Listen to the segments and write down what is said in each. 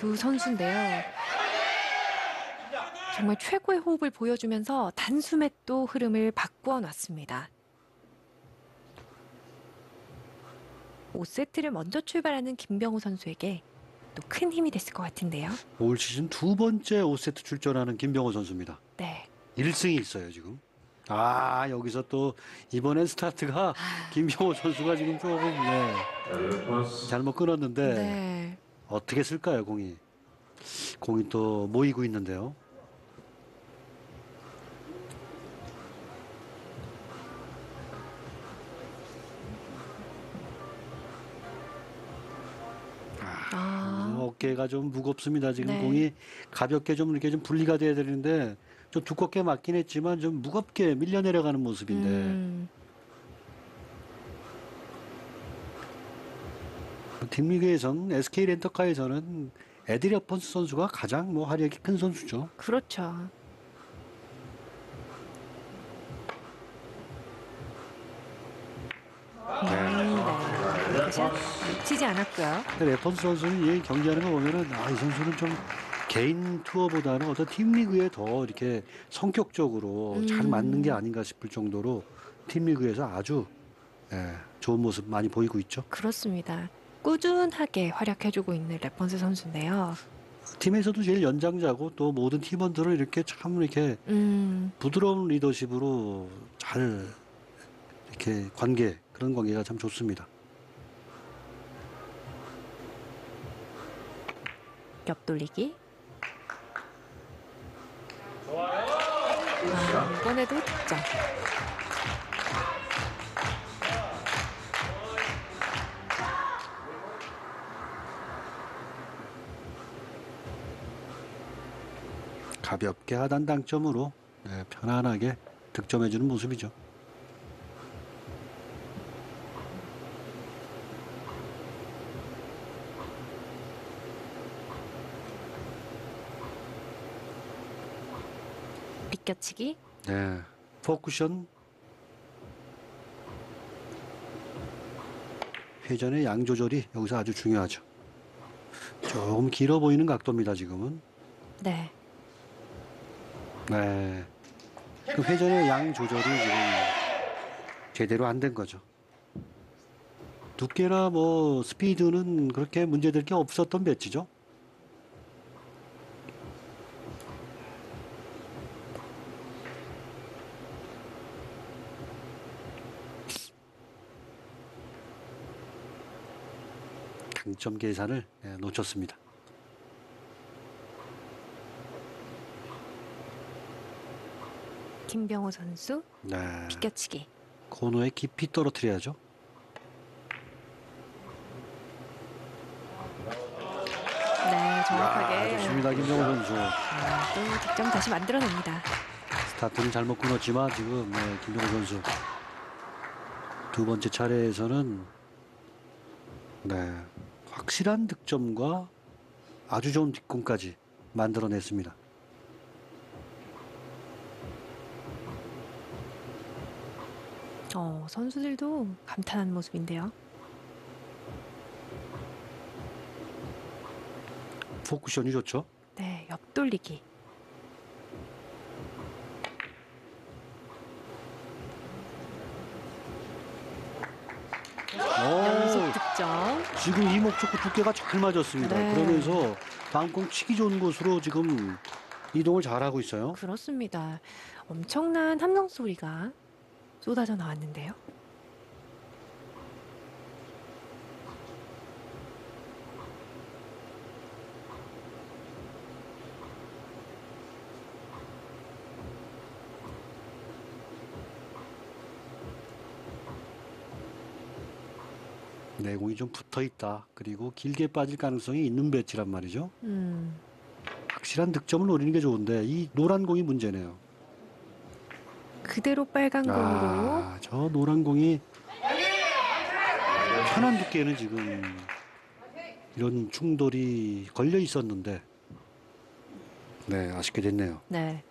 두 선수인데요. 정말 최고의 호흡을 보여주면서 단숨에 또 흐름을 바꾸어 놨습니다. 5세트를 먼저 출발하는 김병호 선수에게 또 큰 힘이 됐을 것 같은데요. 올 시즌 두 번째 5세트 출전하는 김병호 선수입니다. 네. 1승이 있어요, 지금. 아, 여기서 또 이번엔 스타트가 김병호 선수가 지금 조금 잘못 끊었는데 네. 어떻게 쓸까요, 공이? 공이 또 모이고 있는데요. 어깨가 좀 무겁습니다. 지금 네. 공이 가볍게 좀 이렇게 좀 분리가 돼야 되는데 좀 두껍게 맞긴 했지만 좀 무겁게 밀려 내려가는 모습인데 팀리그에선 SK 렌터카에서는 에드리 어펀스 선수가 가장 뭐 화력이 큰 선수죠. 그렇죠. 네. 샷 놓치지 않았고요. 근데 에펀스 선수는 이 경기하는 거 보면은 이 선수는 좀 개인 투어보다는 어떤 팀리그에 더 이렇게 성격적으로 잘 맞는 게 아닌가 싶을 정도로 팀리그에서 아주 좋은 모습 많이 보이고 있죠. 그렇습니다. 꾸준하게 활약해주고 있는 레펀스 선수인데요. 팀에서도 제일 연장자고 또 모든 팀원들을 이렇게 참 이렇게 부드러운 리더십으로 잘 이렇게 그런 관계가 참 좋습니다. 옆돌리기. 이번에도 득점. 가볍게 하단 당점으로 편안하게 득점해주는 모습이죠. 비껴치기. 네, 포쿠션 회전의 양 조절이 여기서 아주 중요하죠. 조금 길어 보이는 각도입니다, 지금은. 네. 네. 그 회전의 양 조절이 지금 제대로 안 된 거죠. 두께나 뭐 스피드는 그렇게 문제될 게 없었던 배치죠. 당점 계산을 놓쳤습니다. 김병호 선수. 네. 비껴치기. 코너에 깊이 떨어뜨려야죠. 네, 정확하게. 좋습니다, 김병호 선수. 또 득점 다시 만들어냅니다. 스타트는 잘못 끊었지만 지금 김병호 선수 두 번째 차례에서는 확실한 득점과 아주 좋은 뒷공까지 만들어냈습니다. 선수들도 감탄한 모습인데요. 포쿠션이 좋죠. 네, 옆돌리기. 연속 득점. 지금 이목조구 두께가 잘 맞았습니다. 네. 그러면서 다음공 치기 좋은 곳으로 지금 이동을 잘하고 있어요. 그렇습니다. 엄청난 함성 소리가 쏟아져 나왔는데요. 내공이 좀 붙어 있다. 그리고 길게 빠질 가능성이 있는 배치란 말이죠. 확실한 득점을 노리는 게 좋은데 이 노란 공이 문제네요. 그대로 빨간 공으로. 저 노란 공이 편한 두께에는 지금 이런 충돌이 걸려 있었는데 아쉽게 됐네요. 네.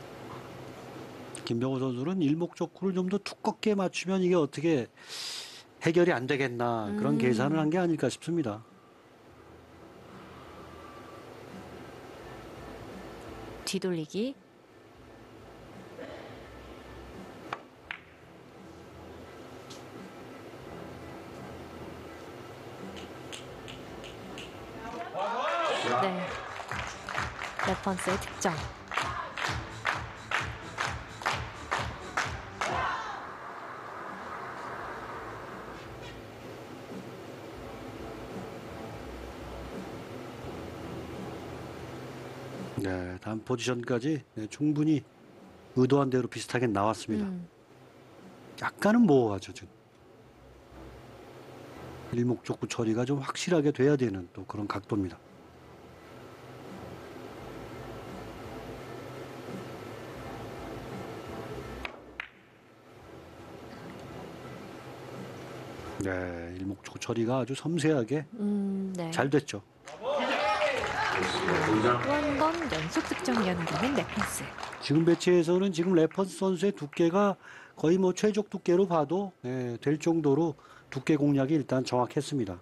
김병호 선수는 일목적구를 좀 더 두껍게 맞추면 이게 어떻게 해결이 안 되겠나 그런 계산을 한 게 아닐까 싶습니다. 뒤돌리기. 네. 레펀스의 득점. 네, 다음 포지션까지 네, 충분히 의도한 대로 비슷하게 나왔습니다. 약간은 모호하죠, 지금. 일목적구 처리가 좀 확실하게 돼야 되는 또 그런 각도입니다. 네, 일목적구 처리가 아주 섬세하게 네. 잘 됐죠. 또 한 번 연속 득점 이어나가는 레펀스. 지금 배치에서는 지금 레퍼스 선수의 두께가 거의 뭐 최적 두께로 봐도 될 정도로 두께 공략이 일단 정확했습니다.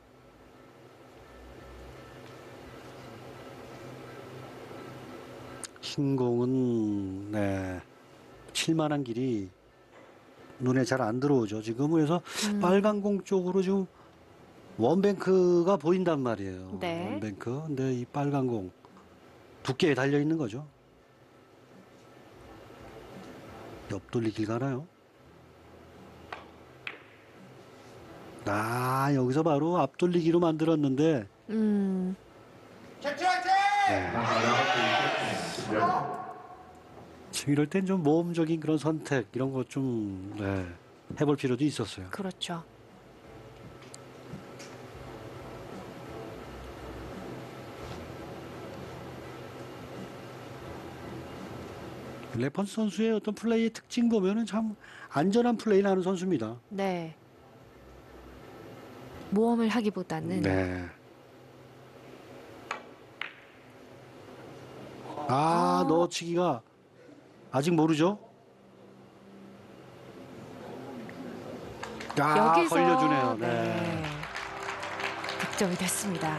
흰 공은 칠만한 길이 눈에 잘 안 들어오죠. 지금 그래서 빨간 공 쪽으로 지금 원뱅크가 보인단 말이에요. 네. 원뱅크. 근데 이 빨간 공 두께에 달려 있는 거죠. 옆돌리길 가나요? 여기서 바로 앞돌리기로 만들었는데 지금 이럴 땐 좀 모험적인 그런 선택 이런 거 좀 해볼 필요도 있었어요. 그렇죠. 레펀스 선수의 어떤 플레이의 특징 보면은 참 안전한 플레이를 하는 선수입니다. 네. 모험을 하기보다는 네. 넣어치기가 아직 모르죠? 여기서 걸려주네요. 네. 득점이 됐습니다.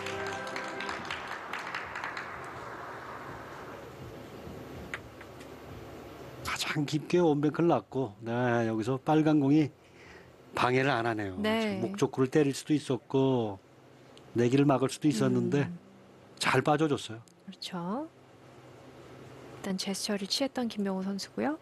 가장 깊게 원뱅크를 놨고, 여기서 빨간 공이 방해를 안 하네요. 네. 목적구를 때릴 수도 있었고, 내기를 막을 수도 있었는데, 잘 빠져줬어요. 그렇죠. 일단 제스처를 취했던 김명호 선수고요.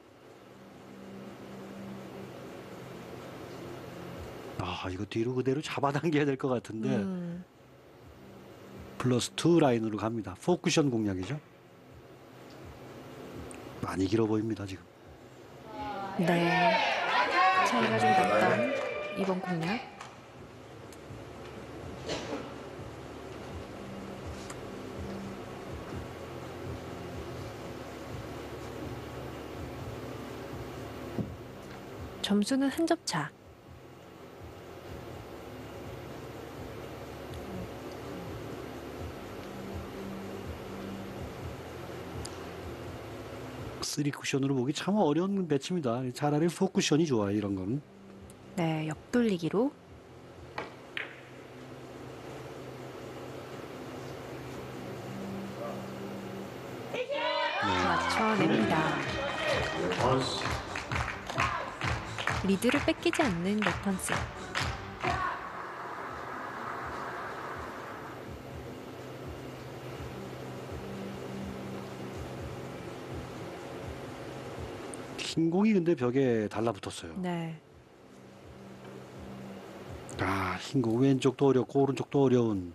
이거 뒤로 그대로 잡아당겨야 될 것 같은데, 음. 플러스 2 라인으로 갑니다. 포쿠션 공략이죠. 많이 길어 보입니다, 지금. 네. 차이가 좀 났던 이번 공략. 점수는 한 점 차. 쓰리 쿠션으로 보기 참 어려운 배치입니다. 차라리 4쿠션이 좋아요, 이런 거는. 네, 옆돌리기로. 맞춰냅니다. 리드를 뺏기지 않는 레펀스. 흰 공이 근데 벽에 달라붙었어요. 네. 흰 공 왼쪽도 어렵고 오른쪽도 어려운.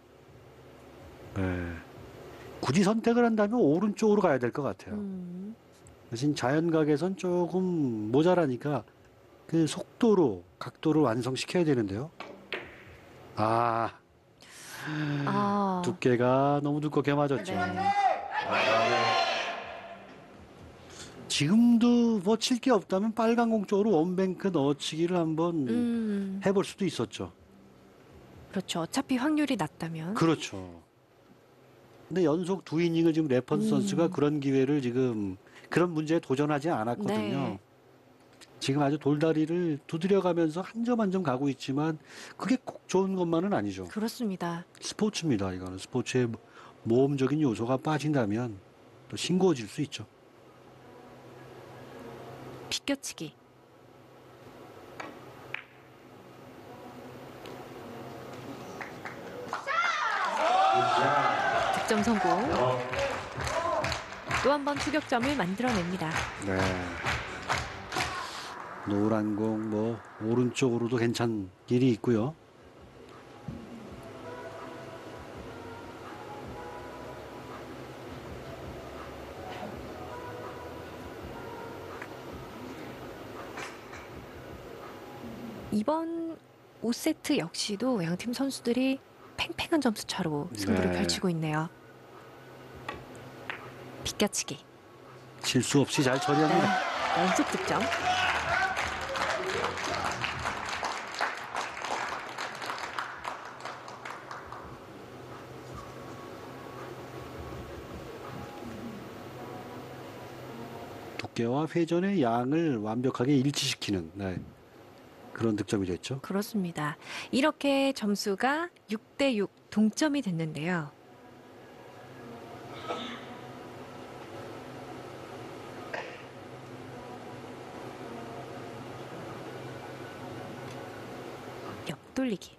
굳이 선택을 한다면 오른쪽으로 가야 될 것 같아요. 대신 자연각에선 조금 모자라니까 그 속도로 각도를 완성시켜야 되는데요. 두께가 너무 두껍게 맞았죠. 네. 지금도 뭐 칠 게 없다면 빨간 공 쪽으로 원뱅크 넣어치기를 한번 해볼 수도 있었죠. 그렇죠. 어차피 확률이 낮다면. 그렇죠. 근데 연속 두 이닝을 지금 레펀스 선수가 그런 기회를 지금 그런 문제에 도전하지 않았거든요. 네. 지금 아주 돌다리를 두드려가면서 한 점 한 점 가고 있지만 그게 꼭 좋은 것만은 아니죠. 그렇습니다. 스포츠입니다. 이거는 스포츠의 모험적인 요소가 빠진다면 또 싱거워질 수 있죠. 비껴치기. 득점 성공. 또 한 번 추격점을 만들어냅니다. 네. 노란 공 뭐 오른쪽으로도 괜찮은 길이 있고요. 이번 5세트 역시도 양팀 선수들이 팽팽한 점수 차로 승부를 네. 펼치고 있네요. 비껴치기. 실수 없이 잘 네. 처리합니다. 연속 득점. 두께와 회전의 양을 완벽하게 일치시키는 네. 그런 득점이 됐죠. 그렇습니다. 이렇게 점수가 6대6 동점이 됐는데요. 옆돌리기.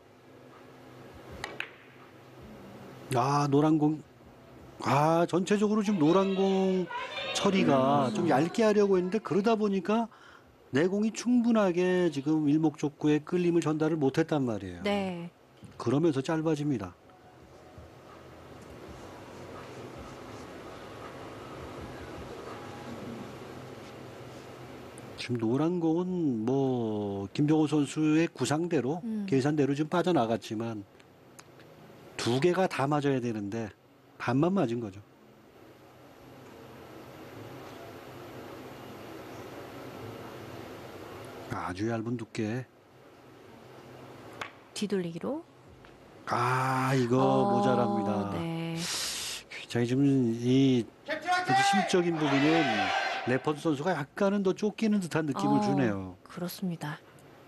아, 노란 공. 아, 전체적으로 지금 노란 공 처리가 좀 얇게 하려고 했는데 그러다 보니까 내공이 충분하게 지금 일목적구에 끌림을 전달을 못했단 말이에요. 네. 그러면서 짧아집니다. 지금 노란 공은 뭐 김정호 선수의 구상대로 계산대로 좀 빠져나갔지만 두 개가 다 맞아야 되는데 반만 맞은 거죠. 아주 얇은 두께. 뒤돌리기로. 아, 이거 모자랍니다. 네. 굉장히 좀 아주 심적인 부분은 레퍼드 선수가 약간은 더 쫓기는 듯한 느낌을 주네요. 그렇습니다.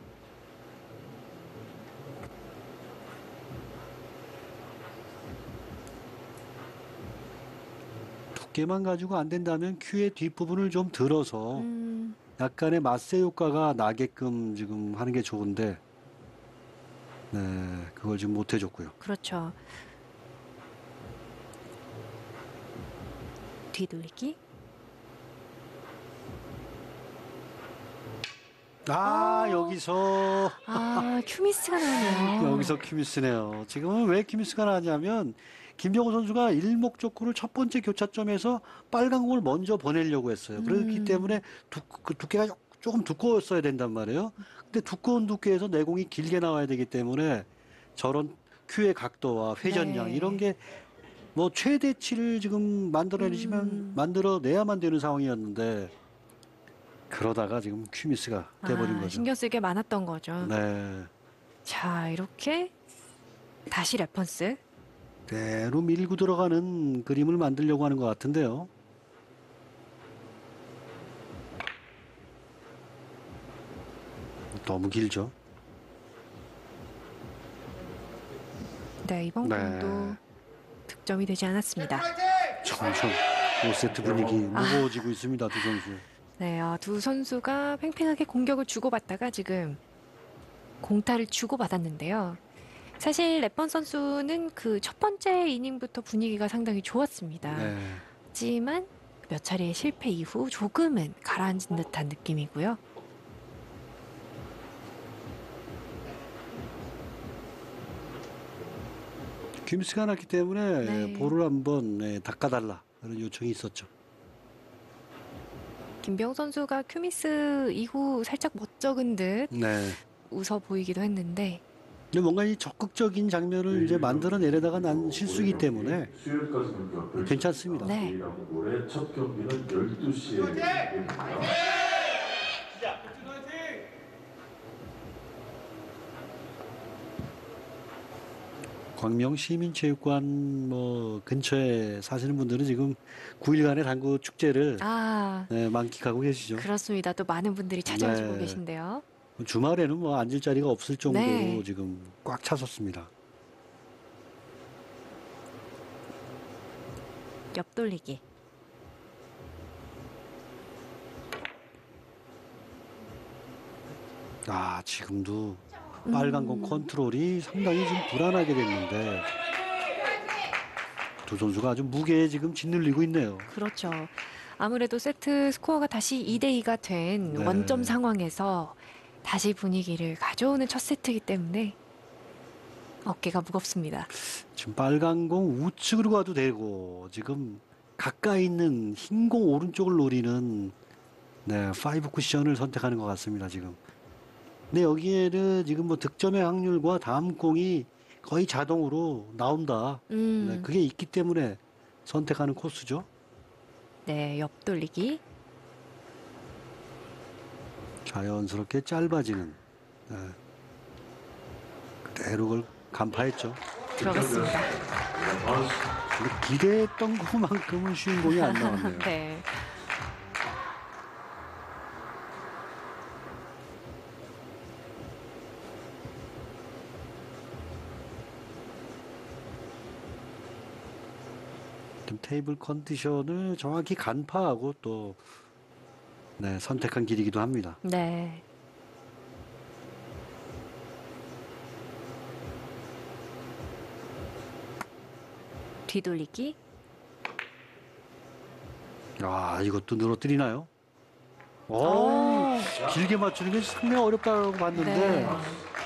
두께만 가지고 안 된다면 큐의 뒷부분을 좀 들어서 음, 약간의 마세 효과가 나게끔 지금 하는 게 좋은데 네, 그걸 지금 못 해줬고요. 그렇죠. 뒤돌리기. 여기서 아, 큐미스가 나오네요. 여기서 큐미스네요. 지금은 왜 큐미스가 나냐면 김정호 선수가 일목적구를 첫 번째 교차점에서 빨간 공을 먼저 보내려고 했어요. 그렇기 때문에 그 두께가 조금 두꺼웠어야 된단 말이에요. 근데 두꺼운 두께에서 내공이 길게 나와야 되기 때문에 저런 큐의 각도와 회전량 네. 이런 게 뭐 최대치를 지금 만들어내야만 되는 상황이었는데 그러다가 지금 큐미스가 돼버린 거죠. 신경 쓰게 많았던 거죠. 네. 자, 이렇게 다시 레펀스. 대로 밀고 들어가는 그림을 만들려고 하는 것 같은데요. 너무 길죠. 네, 이번 네. 공도 득점이 되지 않았습니다. 점점 5세트 분위기 무거워지고 있습니다. 두 선수. 네, 두 선수가 팽팽하게 공격을 주고받다가 지금 공타를 주고받았는데요. 사실 레펀 선수는 그 첫 번째 이닝부터 분위기가 상당히 좋았습니다. 네. 하지만 몇 차례의 실패 이후 조금은 가라앉은 듯한 느낌이고요. 김스가 났기 때문에 네. 볼을 한번 닦아달라 그런 요청이 있었죠. 김병 선수가 큐미스 이후 살짝 멋쩍은 듯 네. 웃어 보이기도 했는데 근데 뭔가 이 적극적인 장면을 이제 만들어내려다가 난 실수이기 때문에 괜찮습니다. 네. 올해 첫 경기는 12시에 열립니다. 광명 시민체육관 뭐 근처에 사시는 분들은 지금 9일간의 당구 축제를 아, 네, 만끽하고 계시죠. 그렇습니다. 또 많은 분들이 찾아오시고 네. 계신데요. 주말에는 뭐 앉을 자리가 없을 정도로 네. 지금 꽉 찼었습니다. 옆돌리기. 아, 지금도 빨간 공 컨트롤이 상당히 좀 불안하게 됐는데 두 선수가 아주 무게에 지금 짓눌리고 있네요. 그렇죠. 아무래도 세트 스코어가 다시 2대2가 된 네. 원점 상황에서 다시 분위기를 가져오는 첫 세트이기 때문에 어깨가 무겁습니다. 지금 빨간 공 우측으로 가도 되고 지금 가까이 있는 흰 공 오른쪽을 노리는 네, 파이브 쿠션을 선택하는 것 같습니다. 지금. 근데 여기에는 지금 뭐 득점의 확률과 다음 공이 거의 자동으로 나온다. 네, 그게 있기 때문에 선택하는 코스죠. 네, 옆돌리기. 자연스럽게 짧아지는 네. 그대로 그걸 간파했죠. 들어갔습니다. 근데 기대했던 것만큼은 쉬운 공이 안 나왔네요. 네. 좀 테이블 컨디션을 정확히 간파하고 또 네, 선택한 길이기도 합니다. 네. 뒤돌리기. 아, 이것도 늘어뜨리나요? 오. 길게 맞추는 게 상당히 어렵다고 봤는데 네.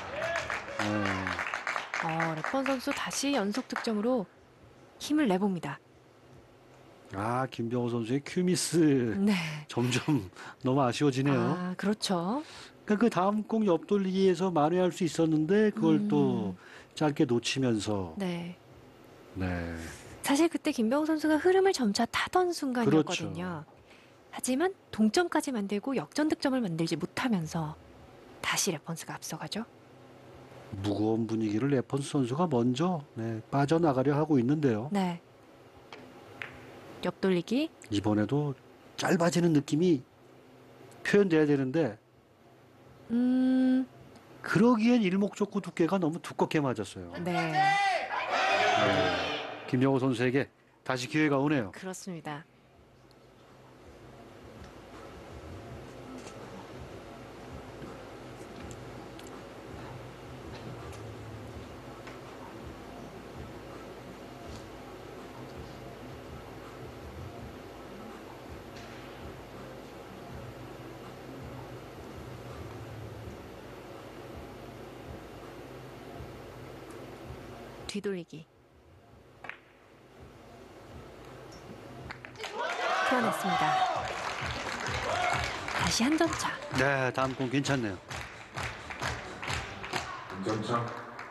레펀 선수 다시 연속 득점으로 힘을 내봅니다. 아, 김병호 선수의 큐미스 네. 점점 너무 아쉬워지네요. 아, 그렇죠. 그러니까 그 다음 공 옆돌리기에서 만회할 수 있었는데 그걸 또 짧게 놓치면서 네. 네. 사실 그때 김병호 선수가 흐름을 점차 타던 순간이었거든요. 그렇죠. 하지만 동점까지 만들고 역전 득점을 만들지 못하면서 다시 레펀스가 앞서가죠. 무거운 분위기를 레펀스 선수가 먼저 네, 빠져나가려 하고 있는데요. 네. 옆돌리기. 이번에도 짧아지는 느낌이 표현돼야 되는데 그러기엔 일목적구 두께가 너무 두껍게 맞았어요. 네. 김영호 선수에게 다시 기회가 오네요. 그렇습니다. 뒤돌리기. 풀어냈습니다. 다시 한 점 차. 네, 다음 공 괜찮네요. 점차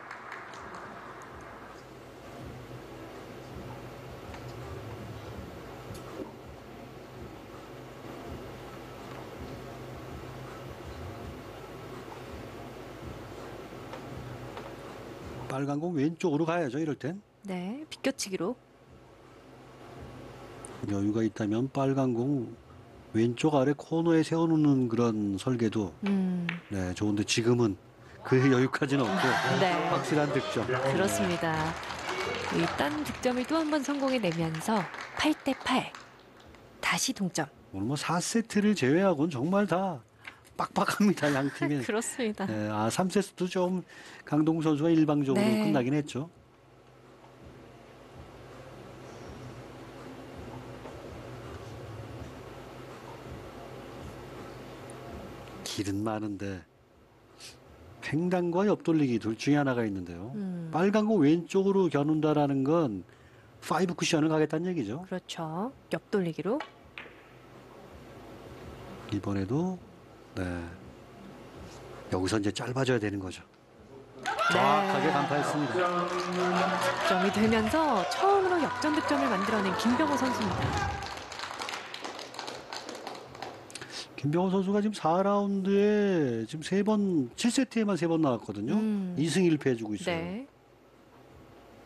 빨간 공 왼쪽으로 가야죠. 이럴 땐 네. 비껴치기로. 여유가 있다면 빨간 공 왼쪽 아래 코너에 세워놓는 그런 설계도 네, 좋은데 지금은 그 여유까지는 없고 네. 확실한 득점. 그렇습니다. 일단 득점을 또 한 번 성공해내면서 8대8. 다시 동점. 오늘 뭐 4세트를 제외하고는 정말 다 빡빡합니다. 양 팀이. 그렇습니다. 네, 3세트도 좀 강동구 선수가 일방적으로 네. 끝나긴 했죠. 길은 많은데 횡단과 옆돌리기 둘 중에 하나가 있는데요. 빨간 거 왼쪽으로 겨눈다라는 건 파이브 쿠션을 가겠다는 얘기죠. 그렇죠. 옆돌리기로. 이번에도 네. 여기서 이제 짧아져야 되는 거죠. 네. 정확하게 간파했습니다. 득점이 되면서 처음으로 역전 득점을 만들어낸 김병호 선수입니다. 김병호 선수가 지금 4라운드에 지금 3번, 7세트에만 3번 나왔거든요. 2승 1패 해주고 있어요. 네.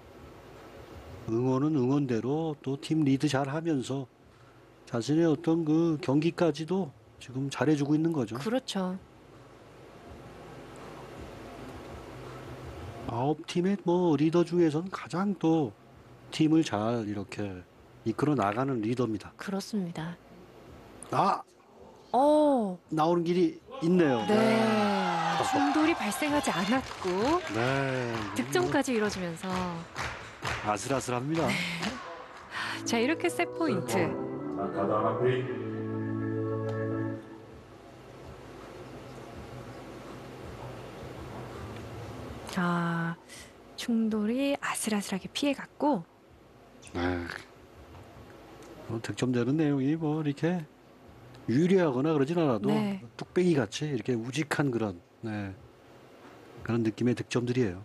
응원은 응원대로 또 팀 리드 잘 하면서 자신의 어떤 그 경기까지도 지금 잘해주고 있는 거죠. 그렇죠. 9팀의 뭐 리더 중에서는 가장 또 팀을 잘 이렇게 이끌어 나가는 리더입니다. 그렇습니다. 아, 어, 나오는 길이 있네요. 네. 충돌이 발생하지 않았고 네. 득점까지 이뤄지면서 아슬아슬합니다. 자, 이렇게 세 포인트. 나카다마 페이. 아, 충돌이 아슬아슬하게 피해갔고 네. 득점되는 내용이 뭐 이렇게 유리하거나 그러진 않아도 네. 뚝배기 같이 이렇게 우직한 그런 네. 그런 느낌의 득점들이에요.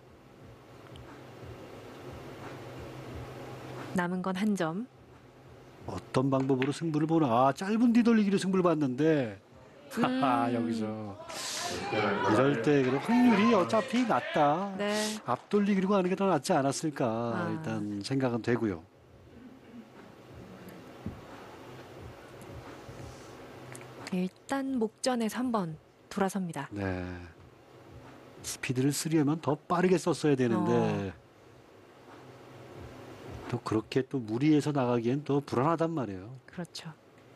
남은 건 한 점. 어떤 방법으로 승부를 보나? 아, 짧은 뒤돌리기로 승부를 봤는데 하하, 여기서 이럴 때 그 확률이 어차피 낮다. 네. 앞돌리기로 하는 게 더 낫지 않았을까 아. 일단 생각은 되고요. 일단 목전에서 한번 돌아섭니다. 네. 스피드를 쓰려면 더 빠르게 썼어야 되는데 또 그렇게 또 무리해서 나가기엔 또 불안하단 말이에요. 그렇죠.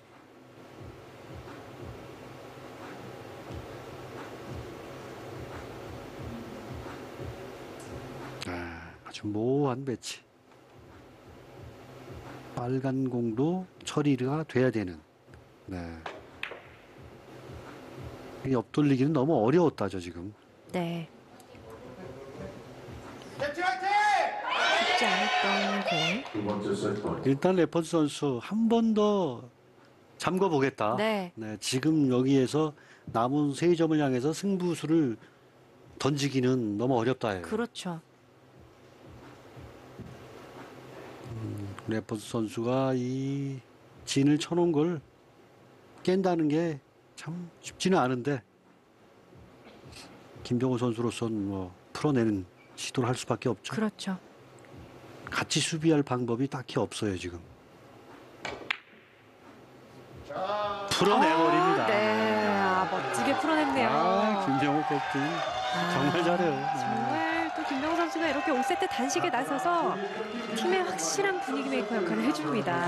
아주 모호한 배치. 빨간 공도 처리가 돼야 되는. 네. 이 옆돌리기는 너무 어려웠다죠 지금. 네. 쉽지 않았던 공. 두 번째 세트. 일단 레퍼드 선수 한 번 더 잠궈 보겠다. 네. 지금 여기에서 남은 세 점을 향해서 승부수를 던지기는 너무 어렵다예요. 그렇죠. 레퍼드 선수가 이 진을 쳐놓은 걸 깬다는 게 참 쉽지는 않은데 김정호 선수로서는 뭐 풀어내는 시도를 할 수밖에 없죠. 그렇죠. 같이 수비할 방법이 딱히 없어요 지금. 풀어내버립니다. 네. 아, 멋지게 풀어냈네요. 김정호 캡틴 정말 잘해요. 네. 정말 또 김정우 선수가 이렇게 5세트 단식에 나서서 팀의 확실한 분위기 메이커 역할을 해줍니다.